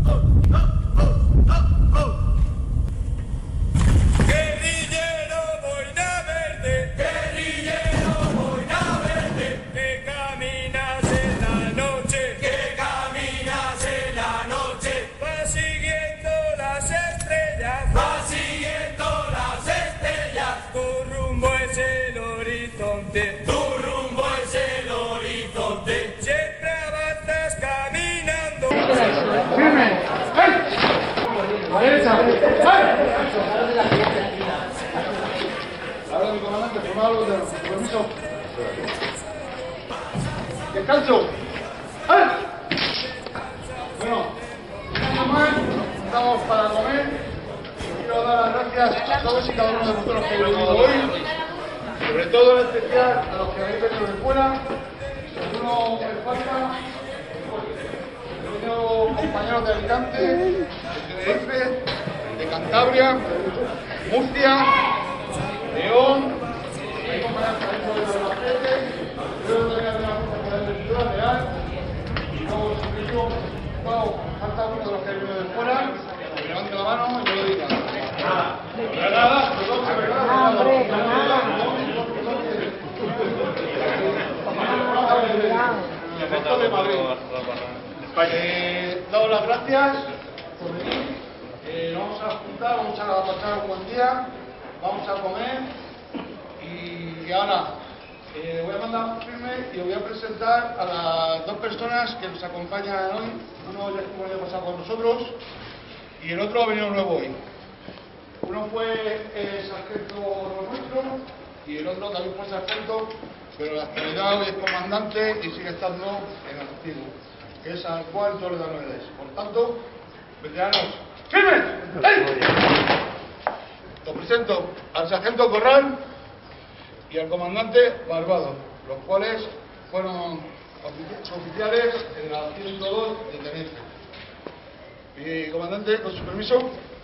Ahora mi comandante, formado los dedos. Permiso. Descanso. Bueno, estamos para comer. Quiero dar las gracias a todos y cada uno de vosotros que habéis venido hoy. Sobre todo en especial a los que habéis venido de fuera. Si alguno me falta, he tenido compañeros de Alicante, de Tenerife, de Cantabria, Murcia, León, hay compañeros de Albacete, luego también hay una compañera de Ciudad Real, y luego incluso, bueno, falta uno de los que hay venido de fuera, que levante la mano y yo lo diga. Nada, de Madrid. Dado las gracias por venir. Nos vamos a juntar, vamos a pasar un buen día, vamos a comer y ahora voy a mandar firme y os voy a presentar a las dos personas que nos acompañan hoy. Uno ya estuvo el año pasado con nosotros y el otro ha venido nuevo hoy. Uno fue sargento nuestro y el otro también fue sargento, pero en la actualidad hoy es comandante y sigue estando en activo, que es al cual yo le doy órdenes. Por tanto, veteranos, ¡firmes! ¡Ey! Os presento al sargento Corral y al comandante Barbado, los cuales fueron oficiales en la 102 de Tenerife. Y comandante, con su permiso.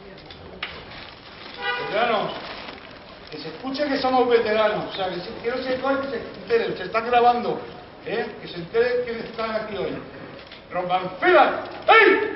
Veteranos, que se escuche que somos veteranos, o sea, que quiero que se enteren, se están grabando, que se enteren quiénes están aquí hoy. ¡Rompan filas! ¡Ey!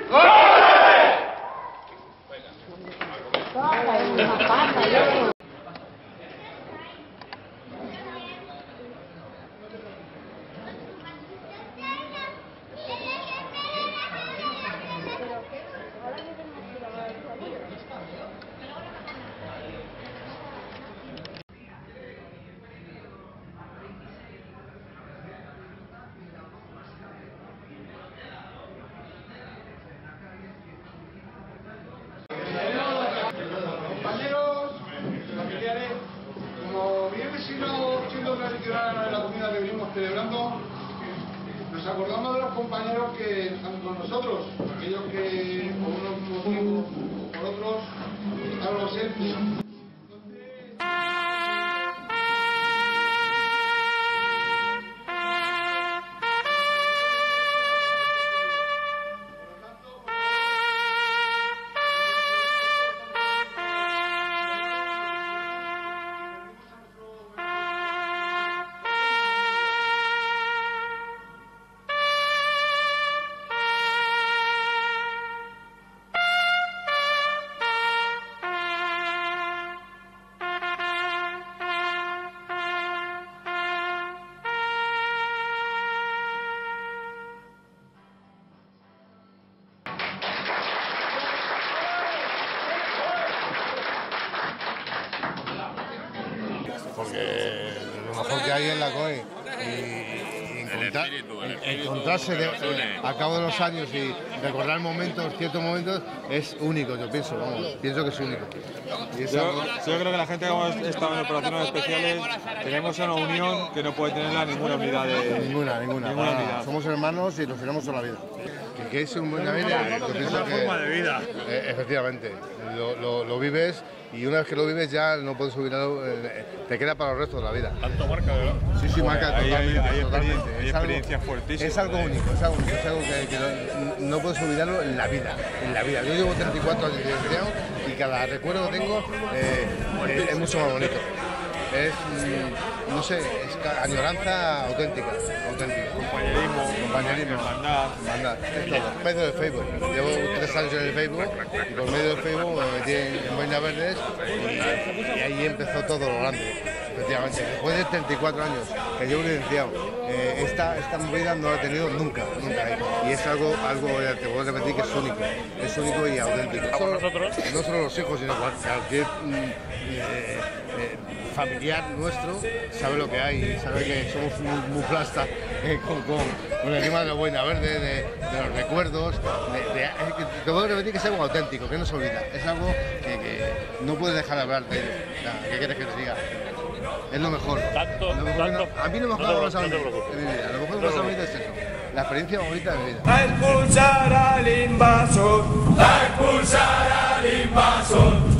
De la comida que venimos celebrando, nos acordamos de los compañeros que están con nosotros, aquellos que por unos motivos o por otros están ausentes. Porque lo mejor que hay es la COE y encontrarse a cabo de los años y recordar momentos, ciertos momentos, es único, yo pienso, vamos, pienso que es único. Y yo creo que la gente que hemos estado en operaciones especiales tenemos una unión que no puede tenerla ninguna unidad de... Ninguna unidad. Somos hermanos y nos tenemos toda la vida. ¿Qué es un buen vida? Yo pienso que, forma de vida. Efectivamente, lo vives y una vez que lo vives ya no puedes olvidarlo, te queda para el resto de la vida. Tanto marca, ¿verdad? Sí, marca totalmente. Hay experiencia fuertísima. Es algo único, es algo que no puedes olvidarlo en la vida. Yo llevo 34 años de desempleado y cada recuerdo que tengo es mucho más bonito. Es, no sé, es añoranza auténtica. Compañerismo. compañerismo, hermandad, es todo. Medio de Facebook. Llevo 3 años en el Facebook y por medio del Facebook me metí en Boinas Verdes y ahí empezó todo lo grande. Efectivamente, después de 34 años que llevo licenciado, esta movida no la he tenido nunca. Y es algo te puedo repetir, que es único y auténtico. No solo los hijos, sino cualquier familiar nuestro sabe lo que hay, sabe que somos muy plastas con el tema de los Boinas Verdes, de los recuerdos. Te puedo repetir que es algo auténtico, que no se olvida. Es algo que no puedes dejar de hablar de ello. O sea, ¿qué quieres que te diga? Es lo mejor. A mí lo mejor que me pasa a mí de mi vida. Lo mejor que me pasa a mí es eso. La experiencia bonita de mi vida. A expulsar al invasor. A expulsar al invasor.